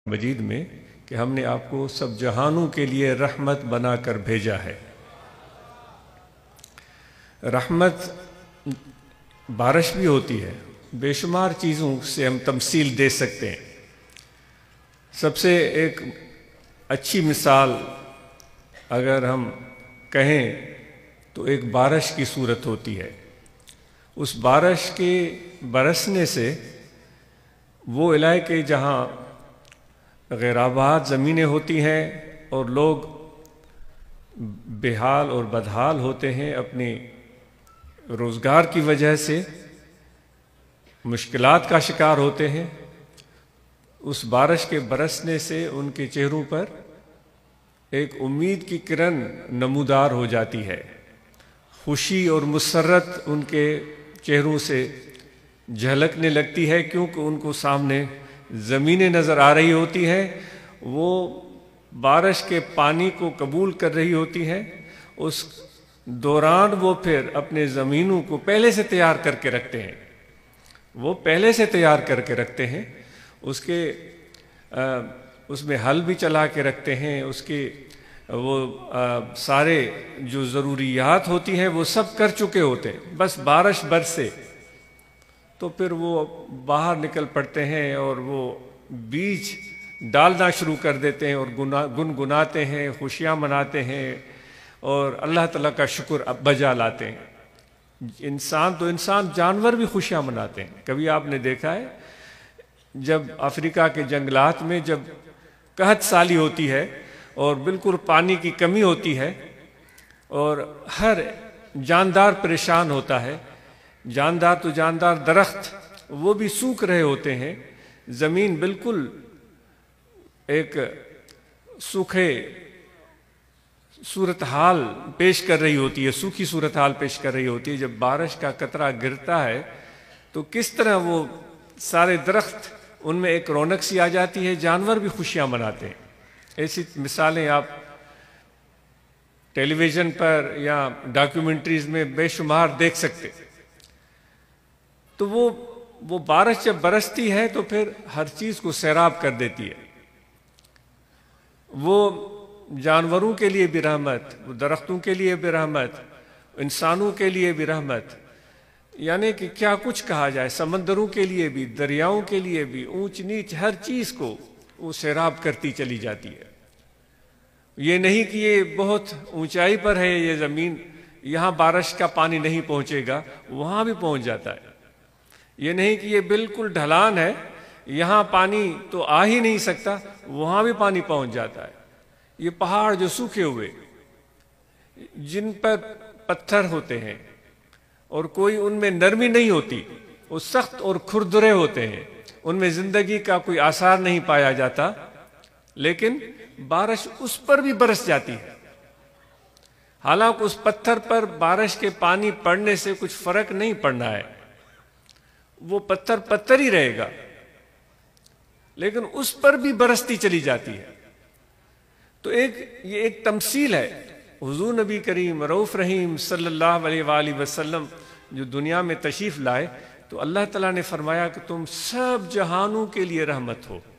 مجید میں کہ ہم نے آپ کو سب جہانوں کے لیے رحمت بنا کر بھیجا ہے۔ رحمت بارش بھی ہوتی ہے، بے شمار چیزوں سے ہم تمثیل دے سکتے ہیں۔ سب سے ایک اچھی مثال اگر ہم کہیں تو ایک بارش کی صورت ہوتی ہے۔ اس بارش کے برسنے سے وہ علاقے جہاں غیر آباد زمینیں ہوتی ہیں اور لوگ بے حال اور بدحال ہوتے ہیں، اپنی روزگار کی وجہ سے مشکلات کا شکار ہوتے ہیں، اس بارش کے برسنے سے ان کے چہروں پر ایک امید کی کرن نمودار ہو جاتی ہے۔ خوشی اور مسرت ان کے چہروں سے جھلکنے لگتی ہے، کیونکہ ان کو سامنے زمینیں نظر آ رہی ہوتی ہیں، وہ بارش کے پانی کو قبول کر رہی ہوتی ہیں۔ اس دوران وہ پھر اپنے زمینوں کو پہلے سے تیار کر کے رکھتے ہیں، وہ پہلے سے تیار کر کے رکھتے ہیں، اس میں ہل بھی چلا کے رکھتے ہیں، اس کے وہ سارے جو ضروریات ہوتی ہیں وہ سب کر چکے ہوتے ہیں۔ بس بارش برسے تو پھر وہ باہر نکل پڑتے ہیں اور وہ بیج ڈالنا شروع کر دیتے ہیں اور گنگناتے ہیں، خوشیاں مناتے ہیں اور اللہ تعالیٰ کا شکر بجا لاتے ہیں۔ انسان جانور بھی خوشیاں مناتے ہیں۔ کبھی آپ نے دیکھا ہے جب افریقہ کے جنگلات میں جب قحط سالی ہوتی ہے اور بالکل پانی کی کمی ہوتی ہے اور ہر جاندار پریشان ہوتا ہے، جاندار تو جاندار درخت وہ بھی سوکھ رہے ہوتے ہیں، زمین بالکل ایک سوکھے صورتحال پیش کر رہی ہوتی ہے، سوکھی صورتحال پیش کر رہی ہوتی ہے۔ جب بارش کا قطرہ گرتا ہے تو کس طرح وہ سارے درخت ان میں ایک رونق سی آ جاتی ہے، جانور بھی خوشیاں مناتے ہیں۔ ایسی مثالیں آپ ٹیلی ویژن پر یا ڈاکیومنٹریز میں بے شمار دیکھ سکتے۔ تو وہ بارش جب برستی ہے تو پھر ہر چیز کو سیراب کر دیتی ہے۔ وہ جانوروں کے لیے بھی رحمت، وہ درختوں کے لیے بھی رحمت، انسانوں کے لیے بھی رحمت، یعنی کہ کیا کچھ کہا جائے، سمندروں کے لیے بھی، دریاؤں کے لیے بھی، اونچ نیچ ہر چیز کو وہ سیراب کرتی چلی جاتی ہے۔ یہ نہیں کہ یہ بہت اونچائی پر ہے یہ زمین، یہاں بارش کا پانی نہیں پہنچے گا، وہاں بھی پہنچ جاتا ہے۔ یہ نہیں کہ یہ بالکل ڈھلان ہے، یہاں پانی تو آ ہی نہیں سکتا، وہاں بھی پانی پہنچ جاتا ہے۔ یہ پہاڑ جو سوکھے ہوئے جن پر پتھر ہوتے ہیں اور کوئی ان میں نرمی نہیں ہوتی، وہ سخت اور کھردرے ہوتے ہیں، ان میں زندگی کا کوئی آثار نہیں پایا جاتا، لیکن بارش اس پر بھی برس جاتی ہے۔ حالانکہ اس پتھر پر بارش کے پانی پڑنے سے کچھ فرق نہیں پڑنا ہے، وہ پتھر پتھر ہی رہے گا، لیکن اس پر بھی برستی چلی جاتی ہے۔ تو یہ ایک تمثیل ہے۔ حضور نبی کریم رؤوف رحیم صلی اللہ علیہ وآلہ وسلم جو دنیا میں تشریف لائے تو اللہ تعالیٰ نے فرمایا کہ تم سب جہانوں کے لیے رحمت ہو۔